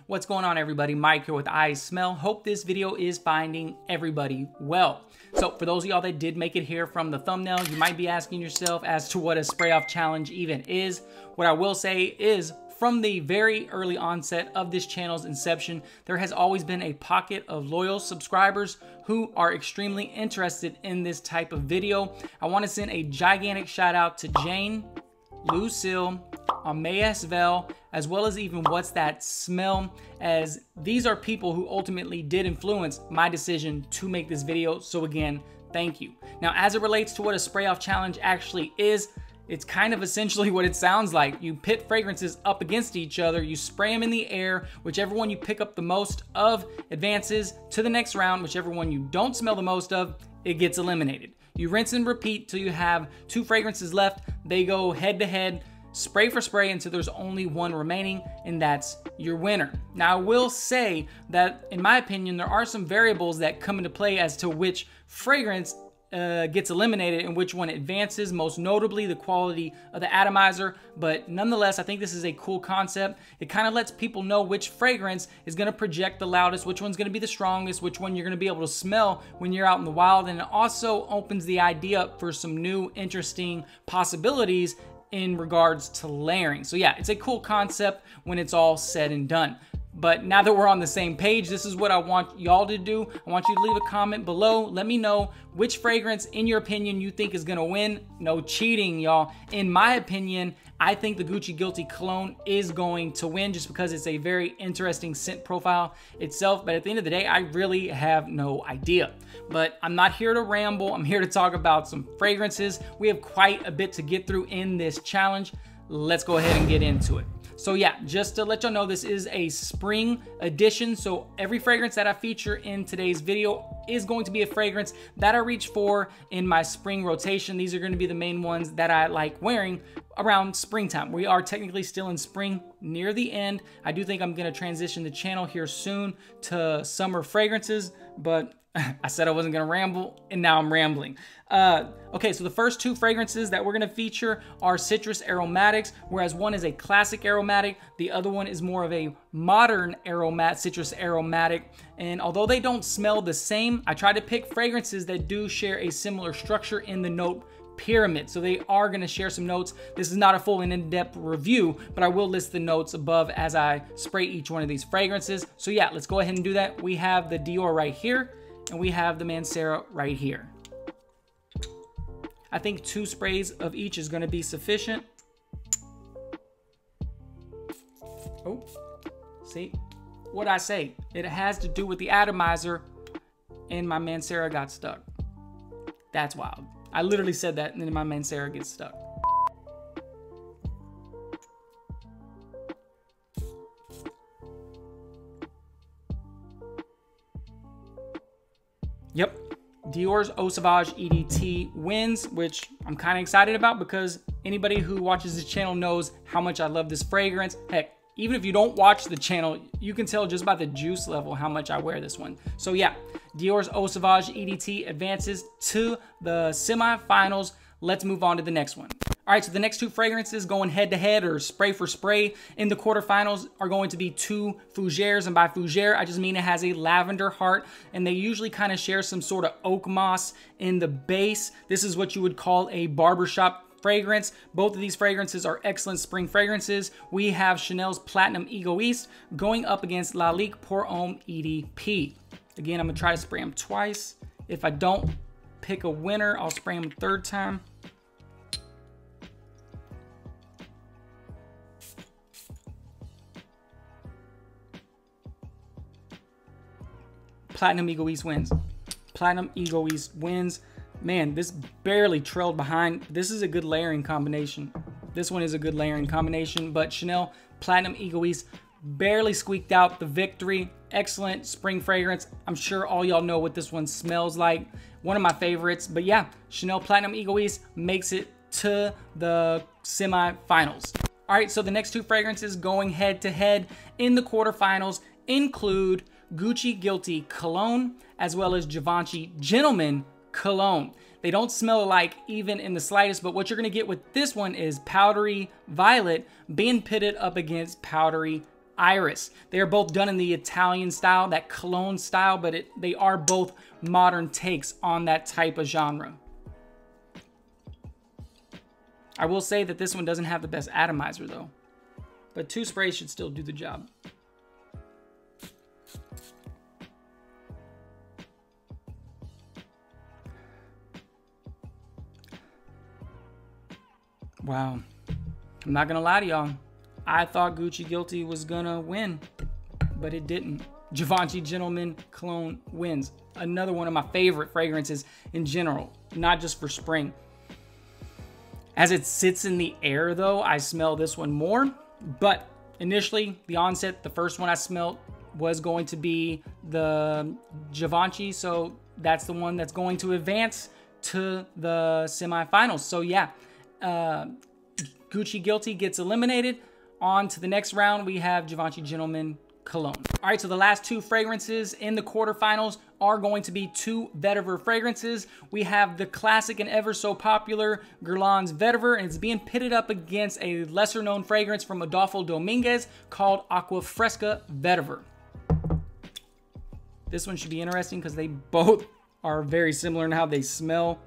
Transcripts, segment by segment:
What's going on, everybody? Mike here with iSMELL. Hope this video is finding everybody well. So for those of y'all that did make it here from the thumbnail, you might be asking yourself as to what a spray off challenge even is. What I will say is, from the very early onset of this channel's inception, there has always been a pocket of loyal subscribers who are extremely interested in this type of video. I want to send a gigantic shout out to Jane, Lucille, iSMELL, as well as even What's That Smell, as these are people who ultimately did influence my decision to make this video. So again, thank you. Now, as it relates to what a spray off challenge actually is, it's kind of essentially what it sounds like. You pit fragrances up against each other, you spray them in the air, whichever one you pick up the most of advances to the next round, whichever one you don't smell the most of, it gets eliminated. You rinse and repeat till you have 2 fragrances left. They go head to head, spray for spray, until there's only one remaining, and that's your winner. Now, I will say that, in my opinion, there are some variables that come into play as to which fragrance gets eliminated and which one advances, most notably the quality of the atomizer. But nonetheless, I think this is a cool concept. It kind of lets people know which fragrance is going to project the loudest, which one's going to be the strongest, which one you're going to be able to smell when you're out in the wild. And it also opens the idea up for some new, interesting possibilities in regards to layering. So yeah, it's a cool concept when it's all said and done. But now that we're on the same page, this is what I want y'all to do. I want you to leave a comment below. Let me know which fragrance, in your opinion, you think is gonna win. No cheating, y'all. In my opinion, I think the Gucci Guilty Cologne is going to win just because it's a very interesting scent profile itself. But at the end of the day, I really have no idea. But I'm not here to ramble. I'm here to talk about some fragrances. We have quite a bit to get through in this challenge. Let's go ahead and get into it. So yeah, just to let y'all know, this is a spring edition. So every fragrance that I feature in today's video is going to be a fragrance that I reach for in my spring rotation. These are going to be the main ones that I like wearing around springtime. We are technically still in spring near the end. I do think I'm going to transition the channel here soon to summer fragrances, but I said I wasn't going to ramble, and now I'm rambling. Okay, so the first 2 fragrances that we're going to feature are citrus aromatics, whereas one is a classic aromatic, the other one is more of a modern citrus aromatic. And although they don't smell the same, I tried to pick fragrances that do share a similar structure in the note pyramid. So they are going to share some notes. This is not a full and in-depth review, but I will list the notes above as I spray each one of these fragrances. So yeah, let's go ahead and do that. We have the Dior right here, and we have the Mancera right here. I think 2 sprays of each is going to be sufficient. Oh, see what I say? It has to do with the atomizer, and my Mancera got stuck. That's wild. I literally said that, and then my Mancera gets stuck. Yep, Dior's Eau Sauvage EDT wins, which I'm kind of excited about because anybody who watches this channel knows how much I love this fragrance. Heck, even if you don't watch the channel, you can tell just by the juice level how much I wear this one. So yeah, Dior's Eau Sauvage EDT advances to the semifinals. Let's move on to the next one. All right, so the next 2 fragrances going head to head or spray for spray in the quarterfinals are going to be 2 fougères. And by fougère, I just mean it has a lavender heart, and they usually kind of share some sort of oak moss in the base. This is what you would call a barbershop fragrance. Both of these fragrances are excellent spring fragrances. We have Chanel's Platinum Egoiste going up against Lalique Pour Homme EDP. Again, I'm gonna try to spray them twice. If I don't pick a winner, I'll spray them a 3rd time. Platinum Egoiste wins. Platinum Egoiste wins. Man, this barely trailed behind. This is a good layering combination. This one is a good layering combination, but Chanel Platinum Egoiste barely squeaked out the victory. Excellent spring fragrance. I'm sure all y'all know what this one smells like. One of my favorites, but yeah, Chanel Platinum Egoiste makes it to the semifinals. All right, so the next 2 fragrances going head to head in the quarterfinals include Gucci Guilty Cologne, as well as Givenchy Gentleman Cologne. They don't smell alike even in the slightest, but what you're gonna get with this one is powdery violet being pitted up against powdery Iris. They are both done in the Italian style, that Cologne style, but they are both modern takes on that type of genre. I will say that this one doesn't have the best atomizer though, but 2 sprays should still do the job. Wow. I'm not gonna lie to y'all. I thought Gucci Guilty was gonna win, but it didn't. Givenchy Gentleman Cologne wins. Another one of my favorite fragrances in general, not just for spring. As it sits in the air though, I smell this one more, but initially the onset, the first one I smelled was going to be the Givenchy, so that's the one that's going to advance to the semifinals. So yeah, Gucci Guilty gets eliminated. On to the next round, we have Givenchy Gentleman Cologne. All right, so the last 2 fragrances in the quarterfinals are going to be 2 vetiver fragrances. We have the classic and ever so popular Guerlain's vetiver, and it's being pitted up against a lesser known fragrance from Adolfo Dominguez called Aqua Fresca vetiver. This one should be interesting because they both are very similar in how they smell.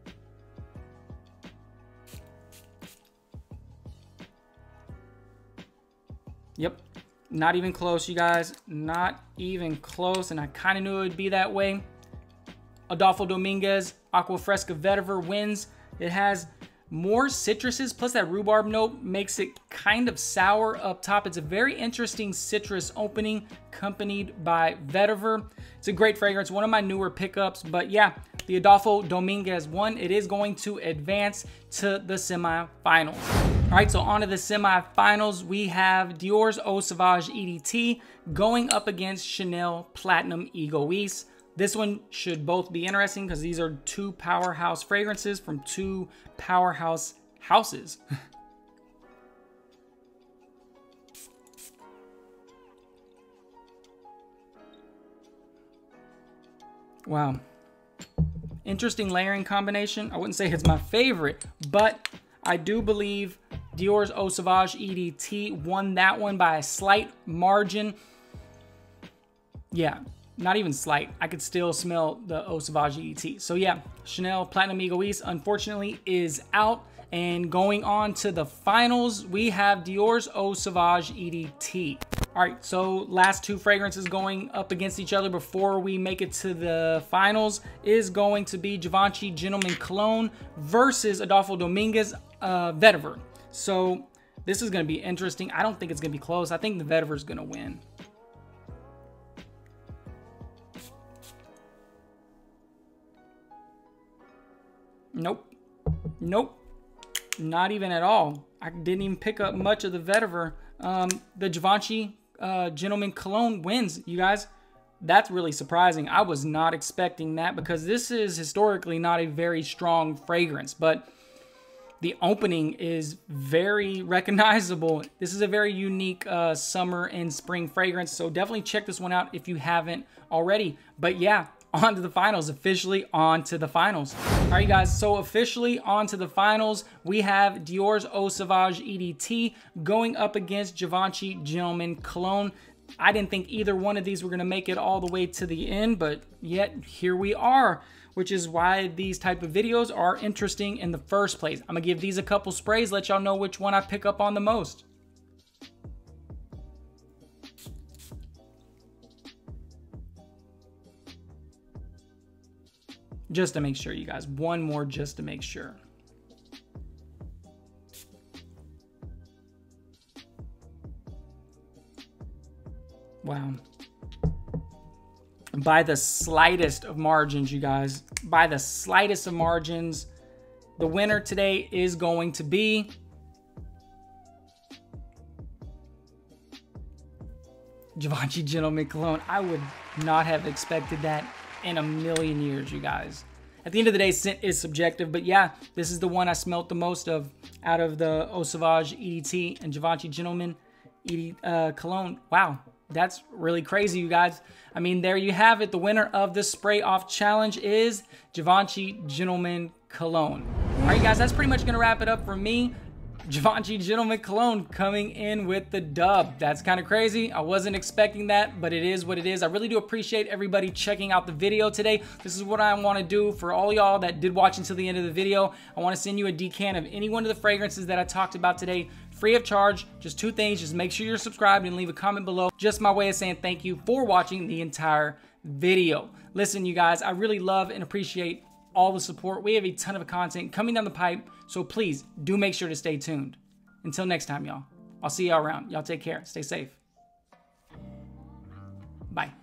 Yep, not even close, you guys. Not even close, and I kind of knew it would be that way. Adolfo Dominguez Aqua Fresca vetiver wins. It has more citruses, plus that rhubarb note makes it kind of sour up top. It's a very interesting citrus opening, accompanied by vetiver. It's a great fragrance, one of my newer pickups, but yeah, the Adolfo Dominguez one, it is going to advance to the semifinals. All right, so on to the semifinals, we have Dior's Eau Sauvage EDT going up against Chanel Platinum Egoiste. This one should both be interesting because these are 2 powerhouse fragrances from 2 powerhouse houses. Wow. Interesting layering combination. I wouldn't say it's my favorite, but I do believe Dior's Eau Sauvage EDT won that one by a slight margin. Yeah, not even slight. I could still smell the Eau Sauvage EDT. So yeah, Chanel Platinum Egoiste unfortunately is out. And going on to the finals, we have Dior's Eau Sauvage EDT. All right, so last 2 fragrances going up against each other before we make it to the finals is going to be Givenchy Gentleman Cologne versus Adolfo Dominguez vetiver. So this is going to be interesting. I don't think it's going to be close. I think the vetiver is going to win. Nope. Nope. Not even at all. I didn't even pick up much of the vetiver. The Givenchy Gentleman Cologne wins, you guys. That's really surprising. I was not expecting that because this is historically not a very strong fragrance, but the opening is very recognizable. This is a very unique summer and spring fragrance, so definitely check this one out if you haven't already. But yeah, on to the finals. Officially on to the finals. All right, guys, so officially on to the finals. We have Dior's Eau Sauvage EDT going up against Givenchy Gentleman Cologne. I didn't think either one of these were going to make it all the way to the end, but yet here we are, which is why these type of videos are interesting in the first place. I'm going to give these a couple sprays, let y'all know which one I pick up on the most. Just to make sure, you guys. One more just to make sure. Wow. By the slightest of margins, you guys. By the slightest of margins, the winner today is going to be Givenchy Gentleman Cologne. I would not have expected that in a million years, you guys. At the end of the day, scent is subjective, but yeah, this is the one I smelt the most of out of the Eau Sauvage EDT and Givenchy Gentleman Cologne. Wow, that's really crazy, you guys. I mean, there you have it. The winner of the spray off challenge is Givenchy Gentleman Cologne. All right, guys, that's pretty much gonna wrap it up for me. Givenchy Gentleman Cologne coming in with the dub. That's kind of crazy. I wasn't expecting that, but it is what it is. I really do appreciate everybody checking out the video today. This is what I want to do for all y'all that did watch until the end of the video. I want to send you a decan of any one of the fragrances that I talked about today, free of charge. Just two things. Just make sure you're subscribed and leave a comment below. Just my way of saying thank you for watching the entire video. Listen, you guys, I really love and appreciate all the support. We have a ton of content coming down the pipe, so please do make sure to stay tuned. Until next time, y'all. I'll see y'all around. Y'all take care. Stay safe. Bye.